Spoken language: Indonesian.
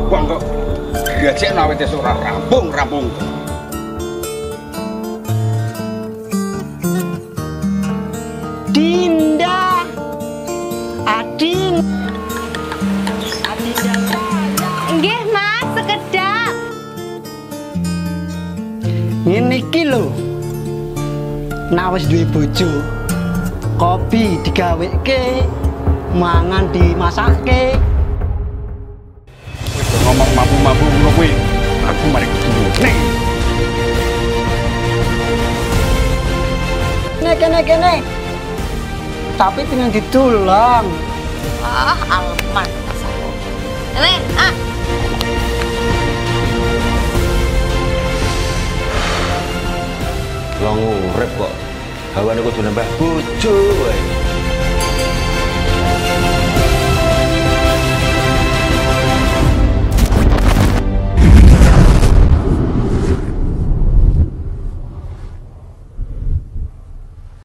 Wong kok grajekno awet wis ora rampung. Dinda, Adin, Adinda saya. Nggih Mas, sekedap. Ngene iki lho. Nek wis duwe bojo, kopi digaweke, mangan dimasakke. Wis ngomong mampu-mampu ngono kuwi. Aku mari ketemu. Kene. Tapi pengen ditulang. Alman. Ini, Long urip kok. Hawane kudu nambah bojo wae.